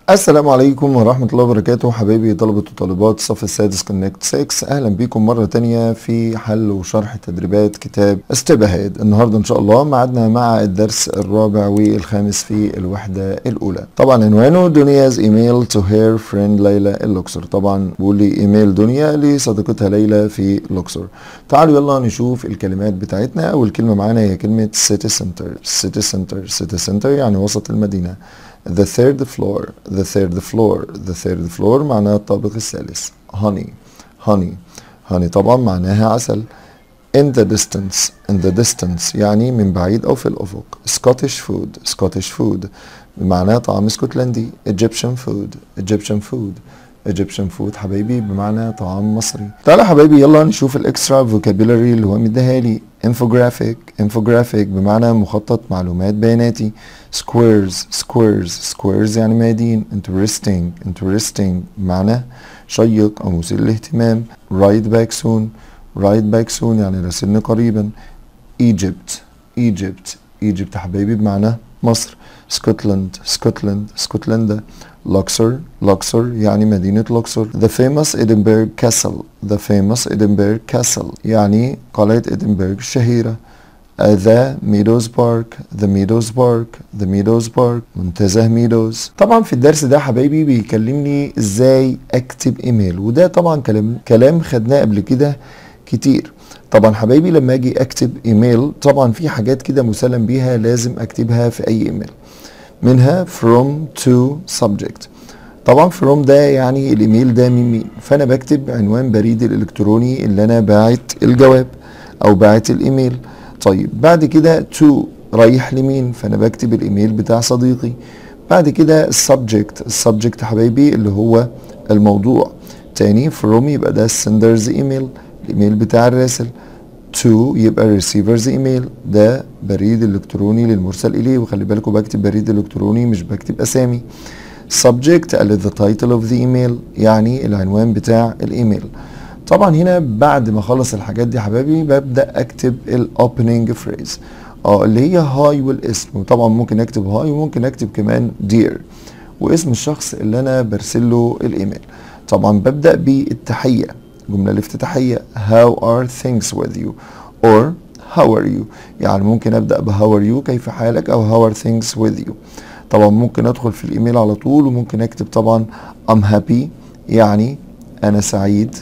السلام عليكم ورحمة الله وبركاته حبايبي طلبة وطالبات الصف السادس كونكت 6. أهلا بكم مرة تانية في حل وشرح تدريبات كتاب ستيب اهيد. النهاردة إن شاء الله معادنا مع الدرس الرابع والخامس في الوحدة الأولى. طبعا عنوانه دنيا's email to her friend ليلى اللوكسور. طبعا بقول لي إيميل دنيا لصديقتها ليلى في لوكسور. تعالوا يلا نشوف الكلمات بتاعتنا. أول كلمة معانا هي كلمة city center. city center city center يعني وسط المدينة. The third floor, the third floor, the third floor معناها الطابق الثالث. honey, honey, honey طبعا معناها عسل. in the distance, in the distance يعني من بعيد أو في الأفق. Scottish food, Scottish food بمعنى طعام اسكتلندي. Egyptian food, Egyptian food, Egyptian food حبايبي بمعنى طعام مصري. تعالى حبايبي يلا نشوف الاكسترا فوكابيلاري اللي هو مديها لي. infographic, infographic بمعنى مخطط معلومات بياناتي. squares, squares, squares يعني ميادين. interesting, interesting بمعنى شيق أو مثير للاهتمام. write back soon, write back soon يعني راسلني قريبا. Egypt, Egypt, Egypt حبايبي بمعنى مصر. Scotland, Scotland, اسكتلندا. Luxor, Luxor يعني مدينة لوكسور. The famous Edinburgh Castle, the famous Edinburgh Castle يعني قلعة إدنبرغ الشهيرة. The Meadows Park, the Meadows Park, the Meadows Park منتزه ميدوز. طبعا في الدرس ده حبايبي بيكلمني ازاي اكتب ايميل، وده طبعا كلام خدناه قبل كده كتير. طبعا حبايبي لما اجي اكتب ايميل طبعا في حاجات كده مسلم بيها لازم اكتبها في اي ايميل، منها from to subject. طبعا from ده يعني الايميل ده من مين، فانا بكتب عنوان بريدي الالكتروني اللي انا باعت الجواب او باعت الايميل. طيب بعد كده to رايح لمين، فانا بكتب الايميل بتاع صديقي. بعد كده السبجكت حبايبي اللي هو الموضوع. تاني from يبقى ده السندرز ايميل، الايميل بتاع الراسل. to يبقى receivers ايميل، ده بريد الكتروني للمرسل اليه، وخلي بالكم بكتب بريد الكتروني مش بكتب اسامي. subject قال the title of the email يعني العنوان بتاع الايميل. طبعا هنا بعد ما اخلص الحاجات دي حبايبي ببدا اكتب الاوبننج فريز اللي هي هاي والاسم، وطبعا ممكن اكتب هاي وممكن اكتب كمان دير واسم الشخص اللي انا برسل له الايميل. طبعا ببدا بالتحيه، الجمله الافتتاحيه how are things with you or how are you، يعني ممكن ابدا ب how are you كيف حالك او how are things with you. طبعا ممكن ادخل في الايميل على طول وممكن اكتب طبعا I'm happy يعني انا سعيد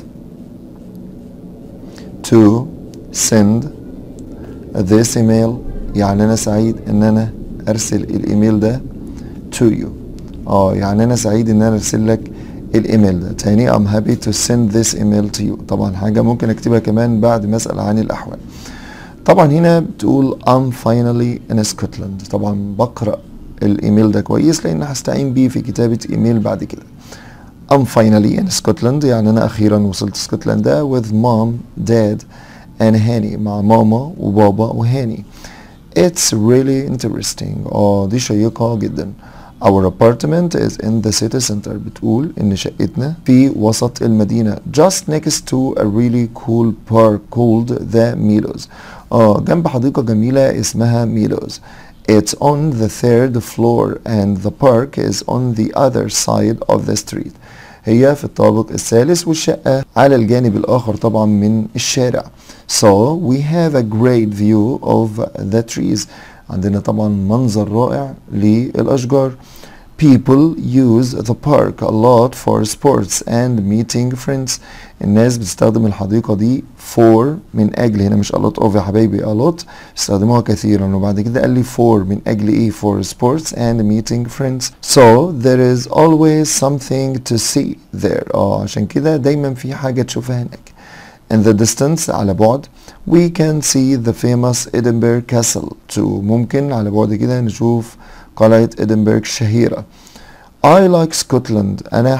to send this email يعني انا سعيد ان انا ارسل الايميل ده to you. يعني انا سعيد ان انا ارسل لك الايميل ده. تاني I'm happy to send this email to you. طبعا حاجة ممكن اكتبها كمان بعد ما اسأل عن الاحوال. طبعا هنا بتقول I'm finally in Scotland. طبعا بقرأ الايميل ده كويس لان هستعين بيه في كتابة ايميل بعد كده. I'm finally in Scotland يعني أنا أخيرا وصلت اسكتلندا with mom, dad and هاني، مع ماما وبابا وهاني. It's really interesting. دي شيقة جدا. Our apartment is in the city center. بتقول إن شقتنا في وسط المدينة just next to a really cool park called the Meadows. جنب حديقة جميلة اسمها Meadows. It's on the third floor and the park is on the other side of the street. هي في الطابق الثالث والشقة على الجانب الآخر طبعا من الشارع. So we have a great view of the trees. عندنا طبعا منظر رائع للأشجار. People use the park a lot for sports and meeting friends. الناس بتستخدم الحديقة دي for من أجل، هنا مش a lot of يا حبايبي، a lot بيستخدموها كثيرا، وبعد كده قال لي for من أجل إيه، for sports and meeting friends. So there is always something to see there. عشان كده دايما في حاجة تشوفها هناك. In the distance على بعد we can see the famous Edinburgh Castle too. ممكن على بعد كده نشوف قلعة إدنبرغ الشهيرة. I like Scotland. أنا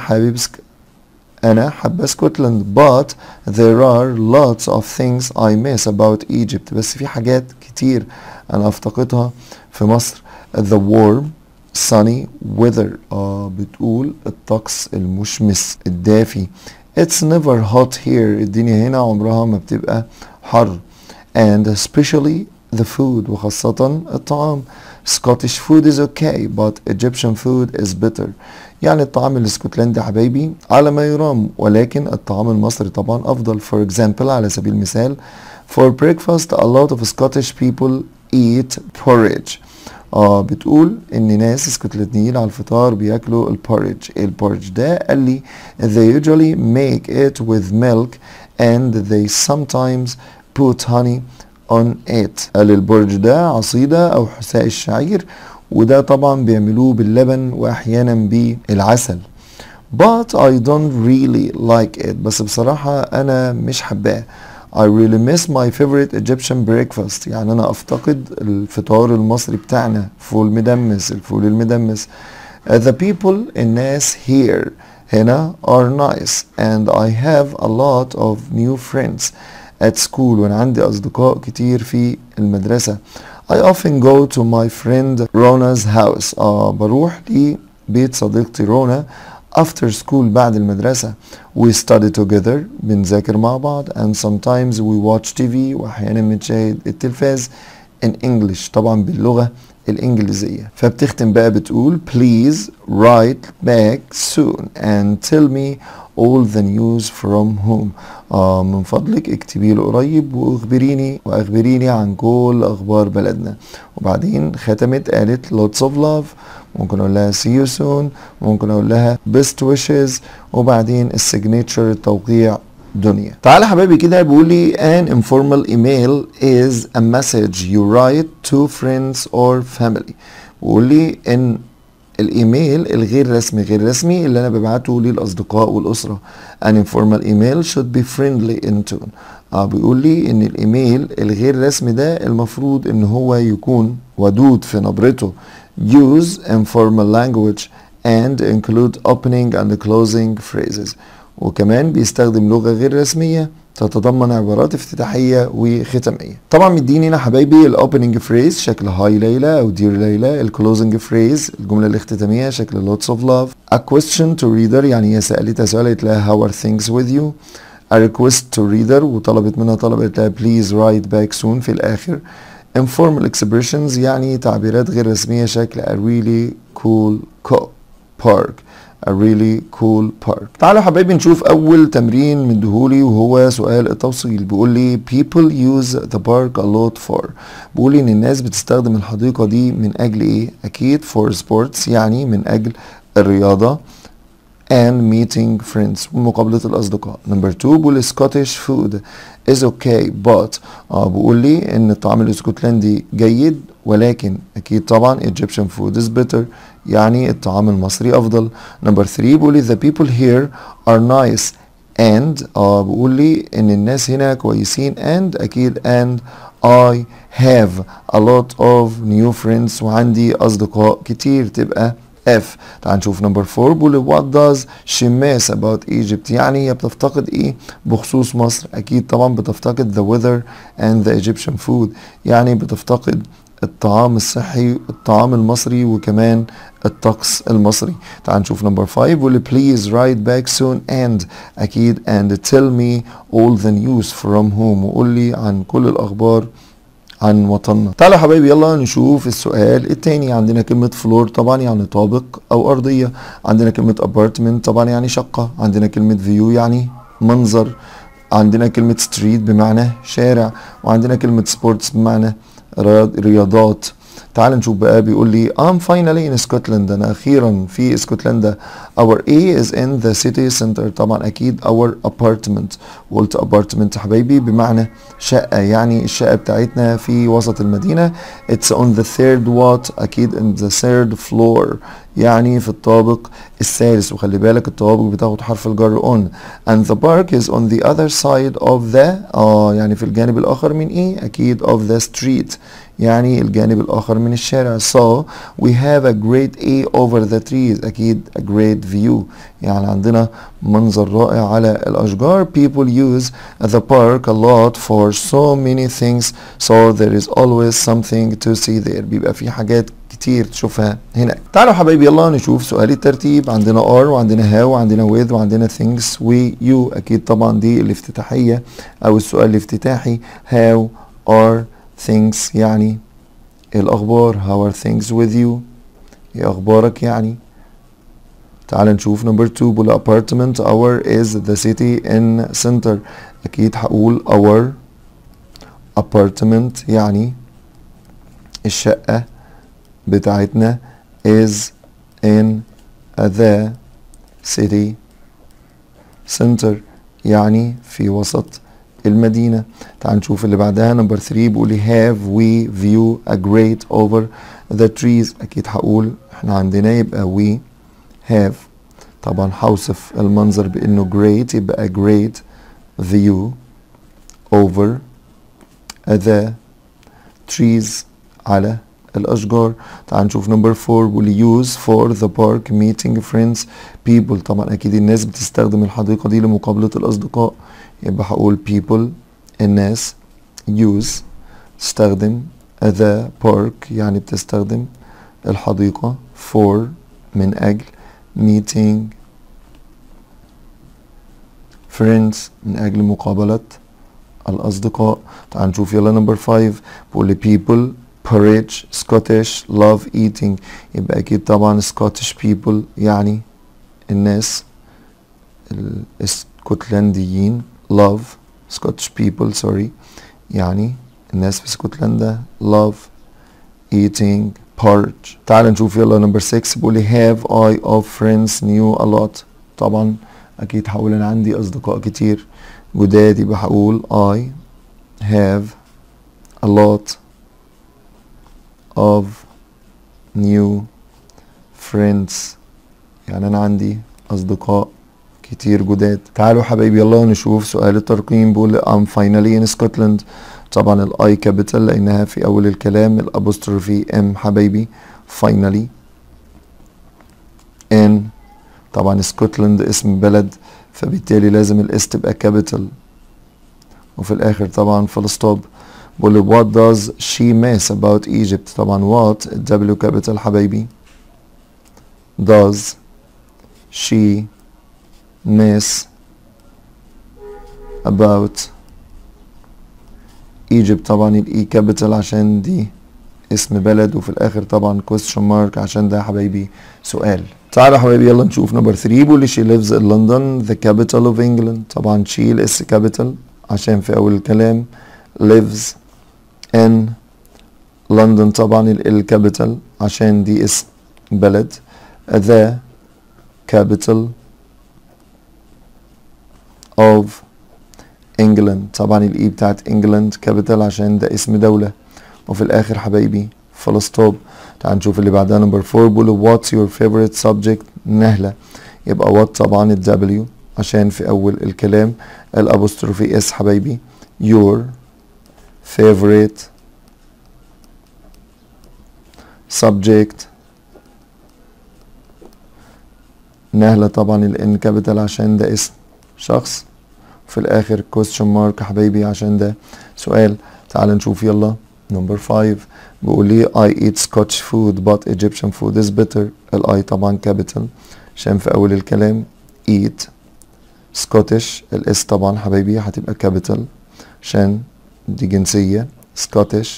حابة اسكتلند but there are lots of things I miss about Egypt. بس في حاجات كتير أنا أفتقدها في مصر. The warm sunny weather. بتقول الطقس المشمس الدافي. It's never hot here. الدنيا هنا عمرها ما بتبقى حر. And especially the food وخاصة الطعام. Scottish food is okay but Egyptian food is better. يعني الطعام الاسكتلندي حبايبي على ما يرام، ولكن الطعام المصري طبعا افضل. for example على سبيل المثال for breakfast a lot of Scottish people eat porridge. بتقول ان ناس اسكتلنديين على الفطار بياكلوا البوريدج. ايه البوريدج ده؟ قال لي they usually make it with milk and they sometimes put honey on it. قال البوريدج ده عصيدة او حساء الشعير، وده طبعا بيعملوه باللبن واحيانا بالعسل. but I don't really like it. بس بصراحة انا مش حباه. I really miss my favorite Egyptian breakfast. يعني أنا أفتقد الفطار المصري بتاعنا، فول مدمس، الفول المدمس. The people الناس here هنا are nice and I have a lot of new friends at school. وأنا عندي أصدقاء كتير في المدرسة. I often go to my friend Rona's house. بروح لبيت صديقتي رونا after school بعد المدرسة. we study together بنذاكر مع بعض and sometimes we watch TV وأحيانا بنشاهد التلفاز in English طبعا باللغة الإنجليزية. فبتختم بقى بتقول please write back soon and tell me all the news from home. من فضلك اكتبي له قريب واخبريني عن كل اخبار بلدنا. وبعدين ختمت قالت lots of love. ممكن اقول لها see you soon، ممكن اقول لها best wishes، وبعدين السيجنتشر التوقيع دنيا. تعالى حبايبي كده بيقول لي an informal email is a message you write to friends or family. بيقول لي ان الايميل الغير رسمي غير رسمي اللي انا ببعته للاصدقاء والاسره. an informal email should be friendly in tone. بيقول لي ان الايميل الغير رسمي ده المفروض ان هو يكون ودود في نبرته. use informal language and include opening and closing phrases. وكمان بيستخدم لغة غير رسمية تتضمن عبارات افتتاحية وختامية. طبعا مديني هنا حبايبي الاوبننج فريز شكل هاي ليلى او دير ليلى. الكلوزنج فريز الجملة الاختتامية شكل lots of love. a question to reader يعني هي سألتها سؤال قالت لها how are things with you. a request to reader وطلبت منها طلب قالت لها please write back soon في الآخر. informal expressions يعني تعبيرات غير رسمية شكل a really cool park. a really cool park. تعالوا حبايبي نشوف أول تمرين مديهولي وهو سؤال التوصيل. بيقول لي people use the park a lot for. بيقول لي إن الناس بتستخدم الحديقة دي من أجل إيه؟ أكيد for sports يعني من أجل الرياضة and meeting friends ومقابلة الأصدقاء. number 2 بيقول Scottish food is okay but بيقول لي إن الطعام الاسكتلندي جيد ولكن أكيد طبعا Egyptian food is better يعني الطعام المصري أفضل. number 3 بيقول لي the people here are nice and بيقول لي إن الناس هنا كويسين and أكيد and I have a lot of new friends وعندي أصدقاء كتير تبقى F. تعال نشوف نمبر 4 بيقول what does she miss about Egypt يعني هي بتفتقد ايه بخصوص مصر. اكيد طبعا بتفتقد the weather and the Egyptian food يعني بتفتقد الطعام الصحي الطعام المصري وكمان الطقس المصري. تعال نشوف نمبر 5 بيقول please write back soon and اكيد and tell me all the news from home وقول لي عن كل الاخبار عن وطننا. تعالوا يا حبايبي يلا نشوف السؤال التاني. عندنا كلمة فلور طبعا يعني طابق أو أرضية. عندنا كلمة apartment طبعا يعني شقة. عندنا كلمة view يعني منظر. عندنا كلمة street بمعنى شارع. وعندنا كلمة sports بمعنى رياضات. تعال نشوف بقى بيقول لي I'm finally in Scotland. أنا أخيرا في اسكتلندا. Our A is in the city center. طبعا أكيد our apartment. قلت apartment حبايبي بمعنى شقة يعني الشقة بتاعتنا في وسط المدينة. It's on the third what أكيد in the third floor يعني في الطابق الثالث. وخلي بالك الطوابق بتاخد حرف الجر on. and the park is on the other side of the يعني في الجانب الآخر من إيه؟ أكيد of the street يعني الجانب الآخر من الشارع. so we have a great A over the trees أكيد a great view يعني عندنا منظر رائع على الأشجار. people use the park a lot for so many things so there is always something to see there. بيبقى في حاجات كتير تشوفها هناك. تعالوا حبايبي يلا نشوف سؤال الترتيب. عندنا are وعندنا how وعندنا with وعندنا things و you. أكيد طبعا دي الافتتاحية أو السؤال الافتتاحي how are things يعني الأخبار. how are things with you ايه أخبارك يعني. تعال نشوف نمبر 2 بقول apartment our is the city in center. اكيد هقول our apartment يعني الشقة بتاعتنا is in the city center يعني في وسط المدينة. تعال نشوف اللي بعدها نمبر 3 بيقول have we view a great over the trees. اكيد هقول احنا عندنا يبقى we have طبعا هوصف المنظر بانه great يبقى a great view over the trees على الاشجار. تعال نشوف نمبر 4 بيقول use for the park meeting friends people. طبعا اكيد الناس بتستخدم الحديقة دي لمقابلة الاصدقاء يبقى هقول people الناس use تستخدم the park يعني بتستخدم الحديقة for من اجل meeting friends من اجل مقابلة الاصدقاء. تعال نشوف يلا نمبر 5 بيقول people porridge Scottish love eating. يبقى اكيد طبعا Scottish people يعني الناس الاسكتلنديين love Scottish people sorry يعني الناس في اسكتلندا love eating porridge. تعال نشوف يلا نمبر 6 بيقول have I of friends knew a lot. طبعا اكيد هقول انا عندي اصدقاء كتير جداد يبقى هقول I have a lot of new friends يعني انا عندي اصدقاء كتير جداد. تعالوا حبايبي يلا نشوف سؤال الترقيم بيقول I'm finally in Scotland. طبعا الاي كابيتال لانها في اول الكلام الابوستروفي ام حبايبي finally in طبعا اسكتلند اسم بلد فبالتالي لازم الاس تبقى كابيتال وفي الاخر طبعا فول ستوب. بقول what does she miss about Egypt. طبعا what W capital حبايبي does she miss about Egypt. طبعا الاي كابيتال عشان دي اسم بلد وفي الاخر طبعا question mark عشان ده حبايبي سؤال. تعالوا يا حبايبي يلا نشوف نمبر 3 بيقول she lives in London the capital of England. طبعا she الاس كابيتال عشان في اول الكلام lives in London طبعا الكابيتال عشان دي اسم بلد the capital of England. طبعا الاي بتاعت England كابيتال عشان ده اسم دولة وفي الاخر حبايبي فول ستوب. تعال نشوف اللي بعدها نمبر 4 بيقول what's your favorite subject نهلة. يبقى what طبعا الدبليو عشان في اول الكلام الابوستروفي اس حبايبي your favorite subject نهلة طبعا الان كابيتال عشان ده اسم شخص في الاخر question mark حبايبي عشان ده سؤال. تعال نشوف يلا نمبر 5 بيقول لي I eat Scotch food but Egyptian food is better. الاي طبعا كابيتال عشان في اول الكلام eat Scottish الاس طبعا حبايبي هتبقى كابيتال عشان دي جنسية Scottish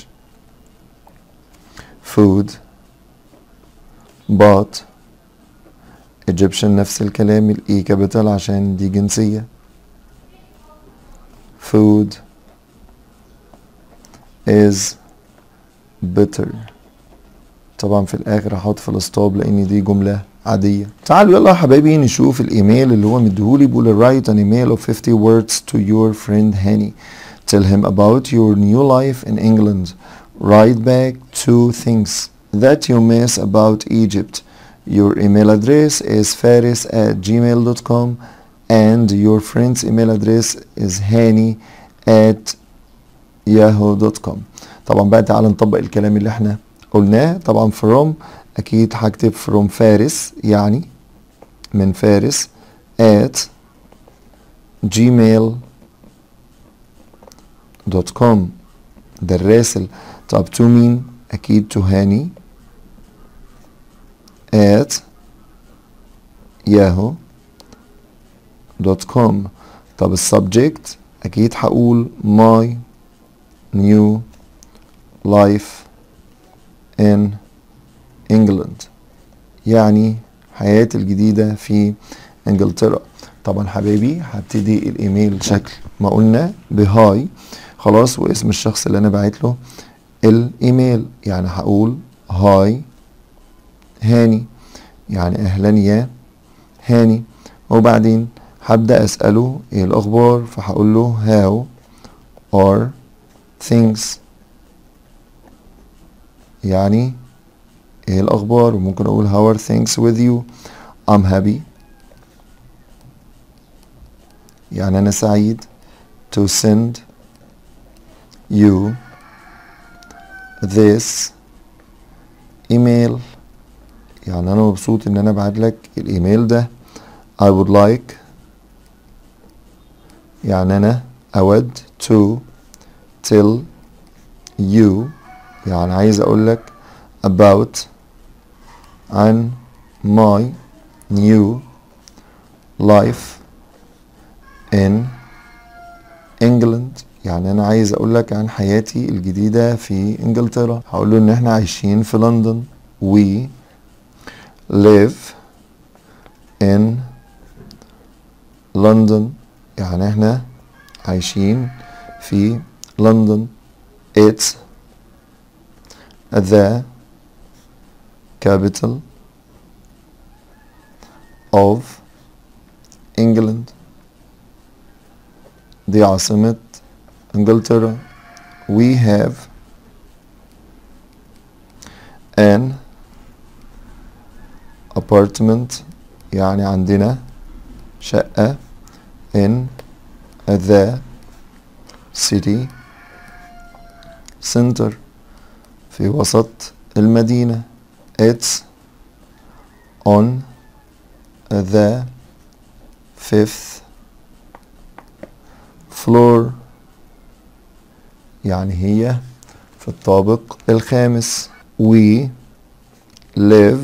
food but Egyptian نفس الكلام الاي كابيتال عشان دي جنسية food is better. طبعا في الاخر هحط في الستوب لان دي جملة عادية. تعالوا يلا يا حبايبي نشوف الايميل اللي هو مديهولي بيقول write an email of 50 words to your friend Hani. Tell him about your new life in England. Write back 2 things that you miss about Egypt. Your email address is faris@gmail.com and your friend's email address is hani@yahoo.com. طبعا بقى تعالى نطبق الكلام اللي احنا قلناه. طبعا from اكيد هكتب from فارس يعني من فارس at gmail.com ده الراسل. طب to مين؟ اكيد to هاني at yahoo.com. طب السبجكت اكيد هقول my new life in England يعني حياتي الجديدة في انجلترا. طبعا حبايبي هبتدي الايميل شكل ما قلنا بهاي خلاص، واسم الشخص اللي انا بعت له الايميل، يعني هقول هاي هاني، يعني اهلا يا هاني. وبعدين هبدأ اسأله ايه الاخبار، فهقول له how are things، يعني ايه الاخبار. وممكن اقول how are things with you. I'm happy، يعني انا سعيد to send you this email، يعني انا مبسوط ان انا ابعت لك الايميل ده. I would like، يعني انا اود to tell you، يعني عايز اقول لك about، عن my new life in England، يعني انا عايز اقول لك عن حياتي الجديدة في انجلترا. هقول له ان احنا عايشين في لندن. we live in London، يعني احنا عايشين في لندن. it's the capital of England، دي عاصمة انجلترا. we have an apartment، يعني عندنا شقة in the city center، في وسط المدينة. it's on the 5th floor، يعني هي في الطابق الخامس. we live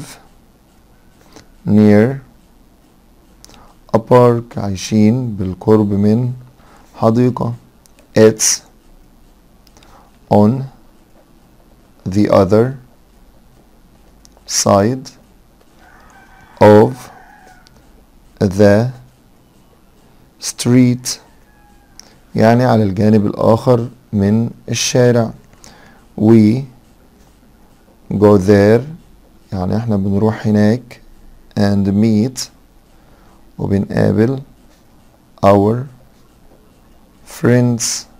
near a park، عايشين بالقرب من حديقة. it's on the other side of the street، يعني على الجانب الآخر من الشارع. we go there، يعني احنا بنروح هناك and meet، وبنقابل our friends،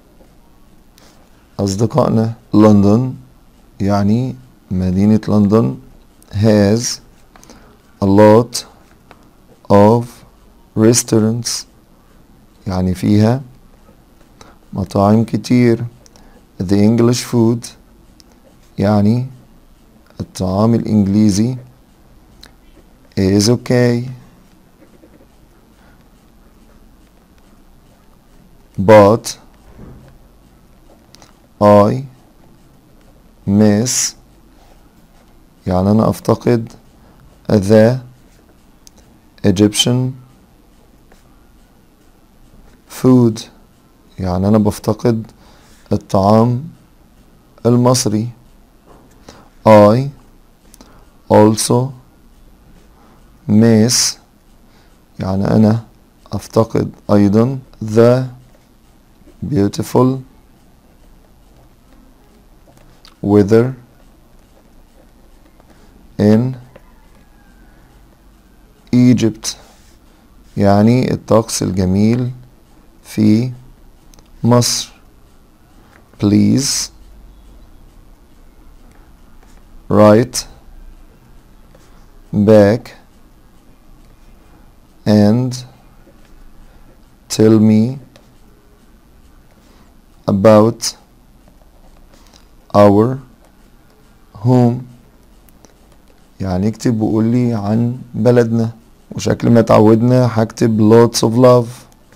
أصدقائنا. لندن، يعني مدينة لندن has a lot of restaurants، يعني فيها مطاعم كتير. the English food، يعني الطعام الإنجليزي is okay، but I miss، يعني أنا أفتقد the Egyptian food، يعني أنا بفتقد الطعام المصري. I also miss، يعني أنا أفتقد أيضا the beautiful weather in Egypt، يعني الطقس الجميل في مصر. please write back and tell me about our home، يعني اكتب وقول لي عن بلدنا. وشكل ما اتعودنا هكتب lots of love.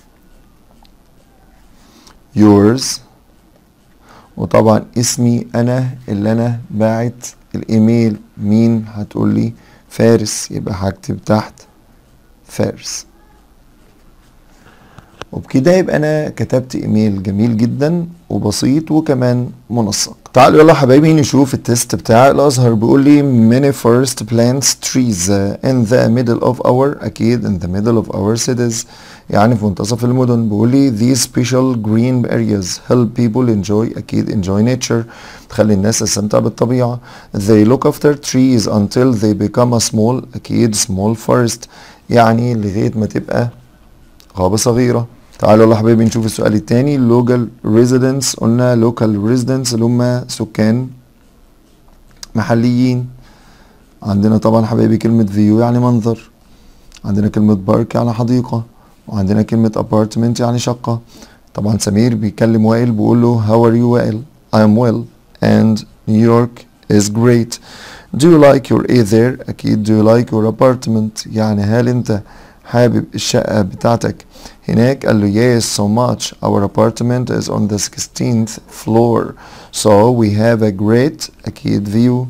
yours، وطبعا اسمي انا اللي انا باعت الايميل مين، هتقول لي فارس، يبقى هكتب تحت فارس. وبكده يبقى انا كتبت ايميل جميل جدا وبسيط وكمان منسق. تعالوا يلا حبايبي نشوف التست بتاع الازهر. بيقول لي many forest plants trees in the middle of our اكيد in the middle of our cities يعني في منتصف المدن. بيقول لي these special green areas help people enjoy اكيد enjoy nature تخلي الناس تستمتع بالطبيعة. they look after trees until they become a small اكيد small forest يعني لغاية ما تبقى غابة صغيرة. تعالوا يلا حبايبي نشوف السؤال التاني. local residents قلنا local residents اللي هم سكان محليين. عندنا طبعا حبايبي كلمة view يعني منظر، عندنا كلمة park يعني حديقة، وعندنا كلمة apartment يعني شقة. طبعا سمير بيكلم وائل بيقول له how are you وائل؟ I am well and New York is great. do you like your A there؟ أكيد do you like your apartment يعني هل أنت حابب الشقة بتاعتك هناك؟ قال له yes so much our apartment is on the 16th floor so we have a great أكيد view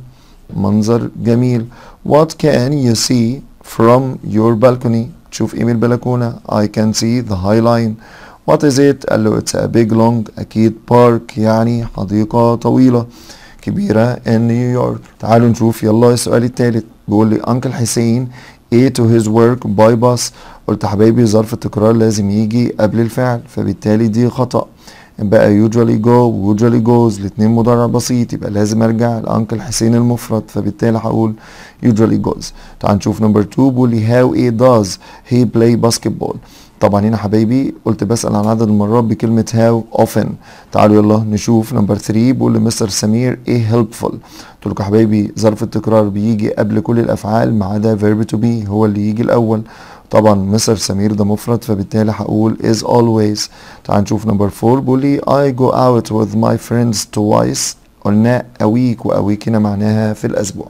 منظر جميل. what can you see from your balcony؟ تشوف ايه من البلكونة؟ I can see the high line. what is it؟ قال له it's a big long أكيد park يعني حديقة طويلة كبيرة in نيويورك. تعالوا نشوف يلا السؤال الثالث. بيقول لي أنكل حسين A to his work by bus. قلت حبايبي ظرف التكرار لازم يجي قبل الفعل فبالتالي دي خطأ. بقى usually go و usually goes الاتنين مضارع بسيط يبقى لازم ارجع لأنكل حسين المفرد فبالتالي هقول usually goes. تعال نشوف نمبر 2. بيقول لي how A does he play basketball. طبعا هنا حبايبي قلت بسأل عن عدد المرات بكلمة how often. تعالوا يلا نشوف نمبر 3. بيقول لي مستر سمير ايه helpful. قلت لكم حبايبي ظرف التكرار بيجي قبل كل الافعال ما عدا verb to be هو اللي يجي الاول. طبعا مستر سمير ده مفرد فبالتالي هقول is always. تعال نشوف نمبر 4. بيقول لي I go out with my friends twice. قلنا a week و a week هنا معناها في الاسبوع.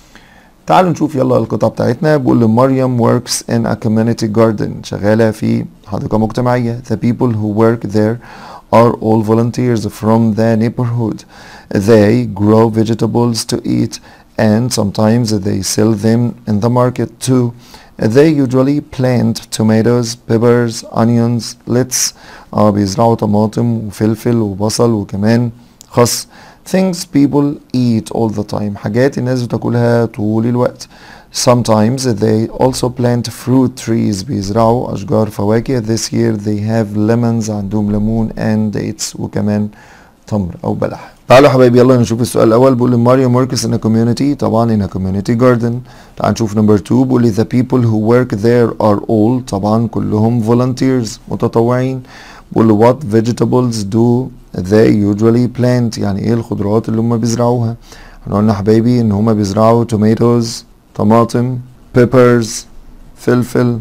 تعالوا نشوف يلا القطعة بتاعتنا. بيقول لي مريم works in a community garden شغالة في حديقة مجتمعية. the people who work there are all volunteers from the neighborhood. they grow vegetables to eat and sometimes they sell them in the market too. they usually plant tomatoes, peppers, onions, lettuce. بيزرعوا طماطم وفلفل وبصل وكمان خس. things people eat all the time حاجات الناس بتاكلها طول الوقت. sometimes they also plant fruit trees بيزرعوا أشجار فواكه. this year they have lemons عندهم ليمون and dates وكمان تمر أو بلح. تعالوا حبايبي يلا نشوف السؤال الأول. بيقول لي مريم works in a community طبعا in a community garden. تعال نشوف نمبر 2. بيقول لي the people who work there are all طبعا كلهم volunteers متطوعين. بيقول له what vegetables do they usually plant يعني ايه الخضروات اللي هم بيزرعوها. احنا قلنا حبايبي ان هم بيزرعوا tomatoes طماطم peppers فلفل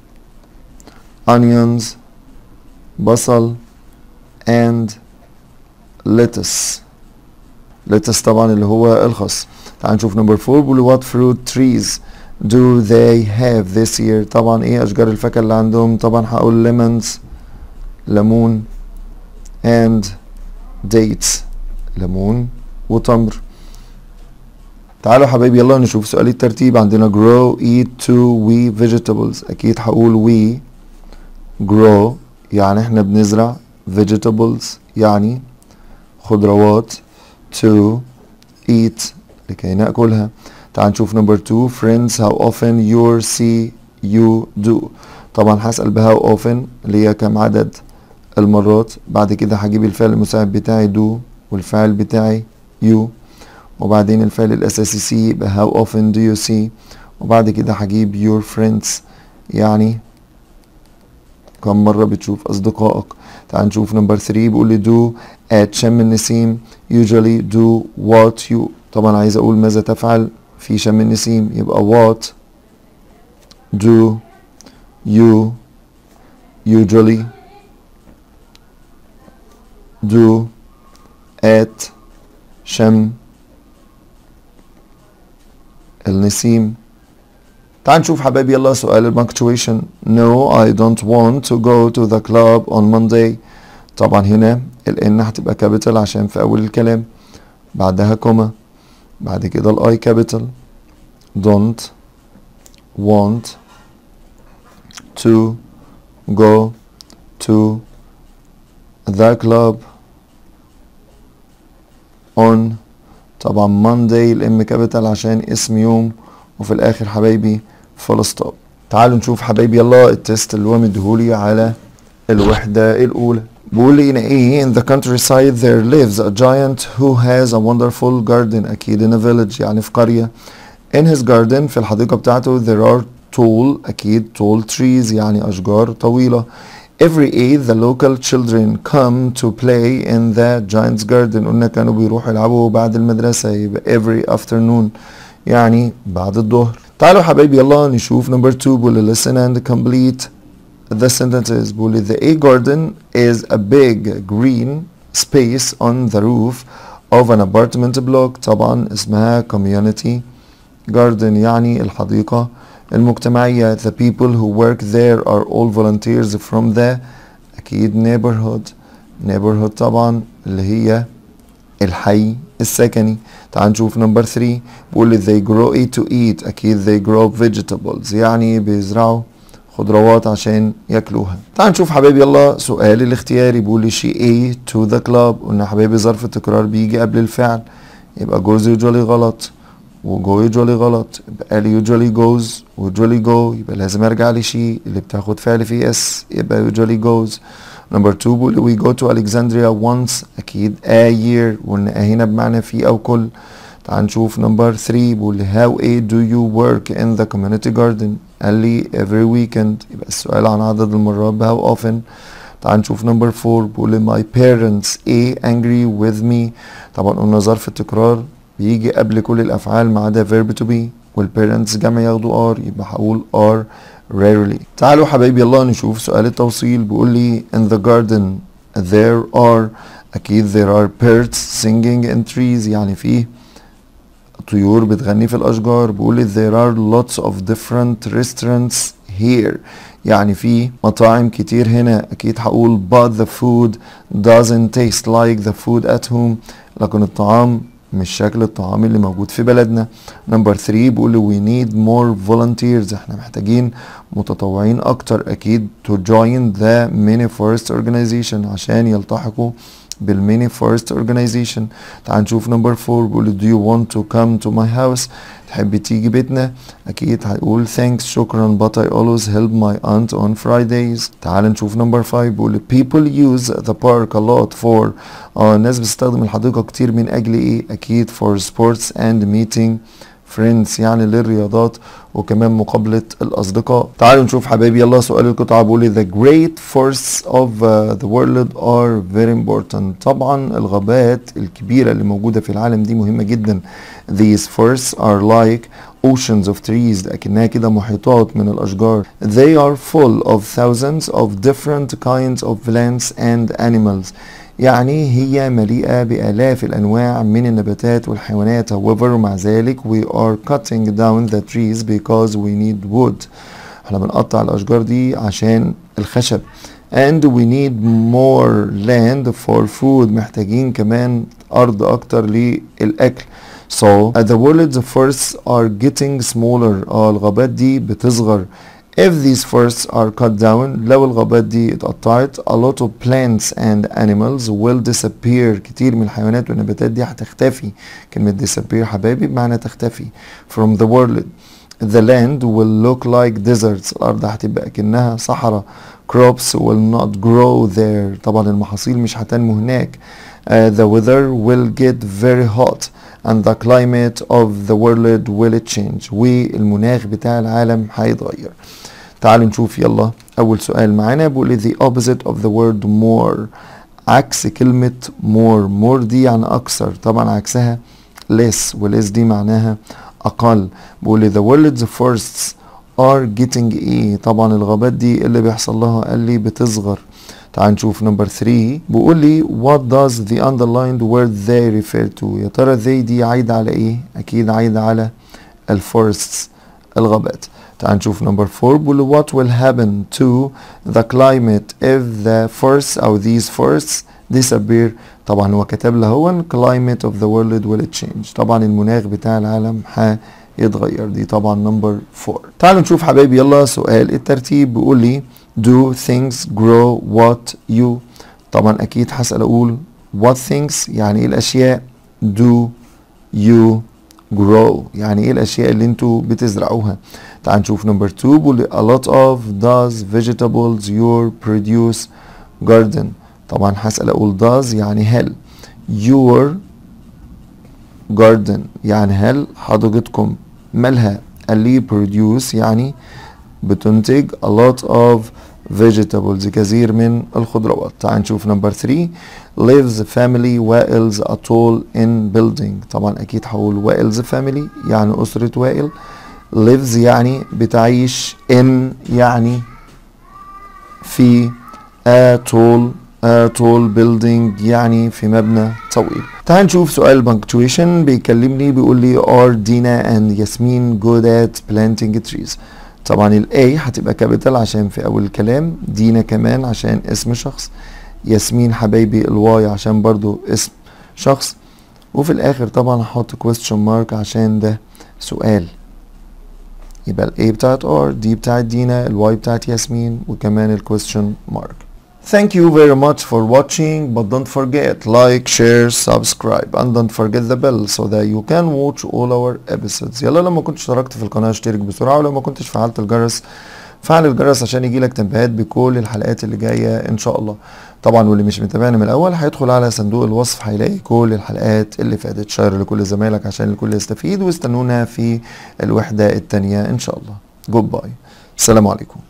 onions بصل and lettuce طبعا اللي هو الخس. تعال نشوف نمبر 4. بيقول what fruit trees do they have this year. طبعا ايه اشجار الفاكهة اللي عندهم؟ طبعا هقول lemons ليمون and dates ليمون وتمر. تعالوا حبايبي يلا نشوف سؤال الترتيب. عندنا grow eat to we vegetables أكيد هقول we grow يعني احنا بنزرع vegetables يعني خضروات to eat لكي نأكلها. تعال نشوف نمبر 2. friends how often you see you do. طبعا هسأل ب how often اللي هي كم عدد المرات. بعد كده هجيب الفعل المساعد بتاعي do والفعل بتاعي you وبعدين الفعل الأساسي see يبقى how often do you see وبعد كده هجيب your friends يعني كم مرة بتشوف أصدقائك. تعال نشوف نمبر 3. بيقول لي do at شم النسيم usually do what you. طبعا عايز أقول ماذا تفعل في شم النسيم يبقى what do you usually do at شم النسيم. تعال نشوف حبايبي يلا سؤال البنكتويشن. No I don't want to go to the club on Monday. طبعا هنا ال N هتبقى كابيتال عشان في أول الكلام بعدها كوما بعد كده ال I كابيتال. don't want to go to the club on طبعا Monday الام كابيتال عشان اسم يوم وفي الاخر حبايبي فول ستوب. تعالوا نشوف حبايبي يلا التست اللي هو مديهولي على الوحدة الاولى. بيقول لي in the countryside there lives a giant who has a wonderful garden. اكيد in a village يعني في قرية. in his garden في الحديقة بتاعته there are tall اكيد tall trees يعني اشجار طويلة. Every Eid the local children come to play in the giant's garden. قلنا كانوا بيروحوا يلعبوا بعد المدرسة يبقى every afternoon يعني بعد الظهر. تعالوا حبايبي يلا نشوف number 2. بيقول listen and complete the sentences. بيقول the A garden is a big green space on the roof of an apartment block. طبعا اسمها community garden يعني الحديقة المجتمعية. The people who work there are all volunteers from the أكيد neighborhood طبعا اللي هي الحي السكني. تعال نشوف نمبر 3. بيقول they grow to eat. أكيد they grow vegetables يعني بيزرعوا خضروات عشان ياكلوها. تعال نشوف حبايبي يلا سؤال الاختياري. بيقول she ate to the club. قلنا حبايبي ظرف التكرار بيجي قبل الفعل يبقى goes usually غلط وجو usually غلط يبقى لي usually goes usually go يبقى لازم ارجع لشي اللي بتاخد فعل فيه اس يبقى usually goes. نمبر 2 بيقول we go to Alexandria once. اكيد a year وقلنا هنا بمعنى في او كل. تعال نشوف نمبر 3. بيقول how do you work in the community garden. قال لي every weekend يبقى السؤال عن عدد المرات ب how often. تعال نشوف نمبر 4. بيقول my parents angry with me. طبعا قلنا ظرف التكرار بيجي قبل كل الافعال ما عدا verb to be والparents جمع ياخدوا are يبقى هقول are rarely. تعالوا حبايبي يلا نشوف سؤال التوصيل. بيقول لي in the garden there are اكيد there are birds singing in trees يعني فيه طيور بتغني في الاشجار. بيقول لي there are lots of different restaurants here يعني في مطاعم كتير هنا. اكيد هقول but the food doesn't taste like the food at home لكن الطعام مش شكل الطعام اللي موجود في بلدنا. نمبر 3 بيقول we need more volunteers. احنا محتاجين متطوعين اكتر اكيد to join the mini forest organization عشان يلتحقوا بالميني فورست organization. تعال نشوف نمبر 4. بيقول do you want to come to my house. تحب تيجي بيتنا. اكيد هيقول thanks شكرا but I always help my aunt on Fridays. تعال نشوف نمبر 5. بيقول people use the park a lot for الناس بتستخدم الحديقة كتير من اجل ايه. اكيد for sports and meeting friends يعني للرياضات وكمان مقابلة الأصدقاء. تعالوا نشوف حبايبي يلا سؤال القطعة. بيقول the great forests of the world are very important. طبعا الغابات الكبيرة اللي موجودة في العالم دي مهمة جدا. These forests are like oceans of trees لكنها كده محيطات من الأشجار. They are full of thousands of different kinds of plants and animals يعني هي مليئة بآلاف الأنواع من النباتات والحيوانات. however مع ذلك we are cutting down the trees because we need wood. احنا بنقطع الأشجار دي عشان الخشب. and we need more land for food محتاجين كمان أرض أكتر للأكل. so the world's forests are getting smaller. الغابات دي بتصغر. If these forests are cut down لو الغابات دي اتقطعت a lot of plants and animals will disappear. كتير من الحيوانات والنباتات دي هتختفي. كلمة disappear حبايبي بمعنى تختفي from the world. The land will look like deserts. الأرض هتبقى كأنها صحراء. Crops will not grow there. طبعا المحاصيل مش هتنمو هناك. The weather will get very hot and the climate of the world will change. والمناخ بتاع العالم هيتغير. تعالوا نشوف يلا أول سؤال معانا. بيقول the opposite of the word more. عكس كلمة more دي يعني أكثر. طبعا عكسها less less دي معناها أقل. بيقول the world's forests are getting ايه. طبعا الغابات دي اللي بيحصل لها قال لي بتصغر. تعال نشوف نمبر 3. بيقول لي what does the underlined word they refer to. يا ترى they دي عايدة على ايه. اكيد عايدة على الفورستس الغابات. تعال نشوف نمبر 4. بيقول لي what will happen to the climate if the forests او these forests disappear. طبعا هو كتب له هو climate of the world will change. طبعا المناخ بتاع العالم يتغير. دي طبعا نمبر 4. تعالوا نشوف حبايبي يلا سؤال الترتيب. بيقول لي do things grow what you. طبعا اكيد هسأل اقول what things يعني ايه الاشياء، do you grow يعني ايه الاشياء اللي انتوا بتزرعوها. تعال نشوف نمبر 2 بيقول a lot of does vegetables your produce garden. طبعا هسأل اقول does يعني هل، your garden يعني هل حديقتكم مالها، قال لي produce يعني بتنتج a lot of vegetables كثير من الخضروات. تعال نشوف نمبر 3 lives family وائلز atoll in building. طبعا اكيد هقول وائلز family يعني اسرة وائل، lives يعني بتعيش، in يعني في، tall building يعني في مبنى طويل. تعال نشوف سؤال punctuation بيكلمني بيقول لي are Dina and Yasmin good at planting trees. طبعا ال A هتبقى كابيتال عشان في اول الكلام، دينا كمان عشان اسم شخص، ياسمين حبايبي الواي عشان برضو اسم شخص، وفي الاخر طبعا هحط question mark عشان ده سؤال. يبقى ال A بتاعت R، دي بتاعت دينا، الواي بتاعت ياسمين، وكمان ال question mark. Thank you very much for watching, but don't forget like, share, subscribe and don't forget the bell so that you can watch all our episodes. يلا لما كنت اشتركت في القناة اشترك بسرعة، ولما كنتش فعلت الجرس فعل الجرس عشان يجيلك تنبيهات بكل الحلقات اللي جاية ان شاء الله. طبعا واللي مش متابعني من الاول هيدخل على صندوق الوصف هيلاقي كل الحلقات اللي فاتت. شير لكل زمايلك عشان الكل يستفيد، واستنونا في الوحدة التانية ان شاء الله. جود باي، السلام عليكم.